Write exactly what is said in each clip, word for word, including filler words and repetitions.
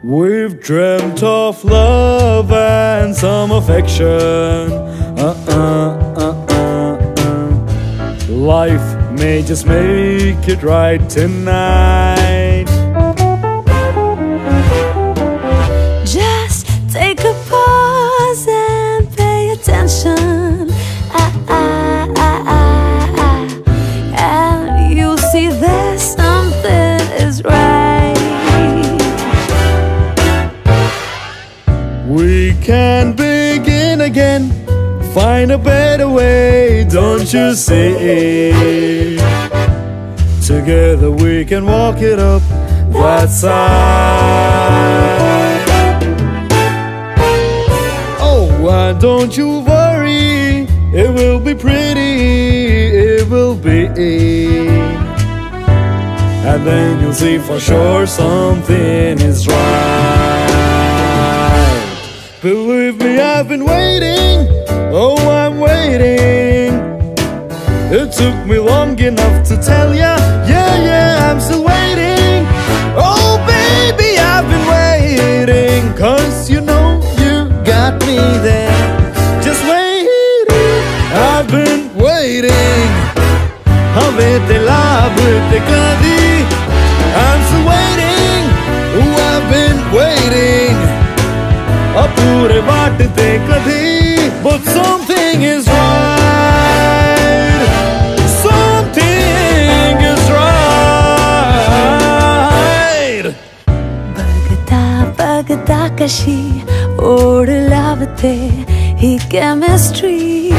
We've dreamt of love and some affection. Uh-uh, uh-uh, uh. Life may just make it right tonight. Just take a pause and pay attention. Ah, ah, ah, ah, ah. And you'll see that something is right. We can begin again, find a better way, don't you see? Together we can walk it up that side. Oh, why don't you worry? It will be pretty, it will be. And then you'll see for sure something is right. Believe me, I've been waiting, oh, I'm waiting. It took me long enough to tell ya, yeah, yeah, I'm still waiting. Oh, baby, I've been waiting, cause you know you got me there. Just waiting, I've been waiting. Avete l'abete kadi, I'm still waiting, oh, I've been waiting. Apure baate kadi, but something is right. Something is right. Bagda bagda kashi od lavte hi chemistry.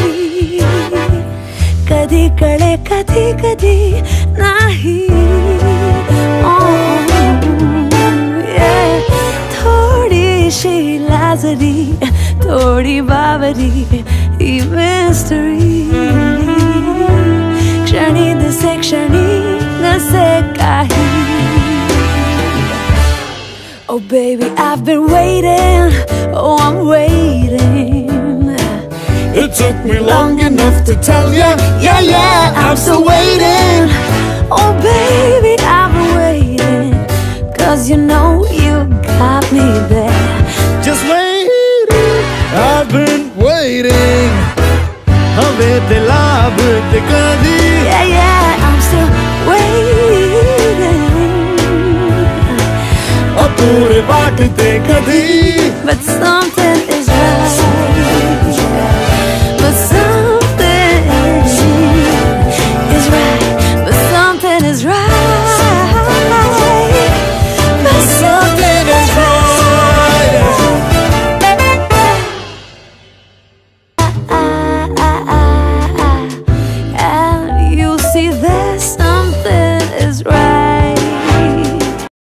Kadi kale kadi kadi nahi. Oh yeah. Thodi shi lazari, thodi babari, hi mystery. Kshani dise kshani nase kahi. Oh baby, I've been waiting, oh I'm waiting. It took me long enough to tell ya, yeah, yeah, I'm still waiting. Oh baby, I've been waiting, cause you know you got me there. Just waiting, I've been waiting. Avete l'abete kadi, Yeah, yeah, I'm still waiting. apure baate kadi, But something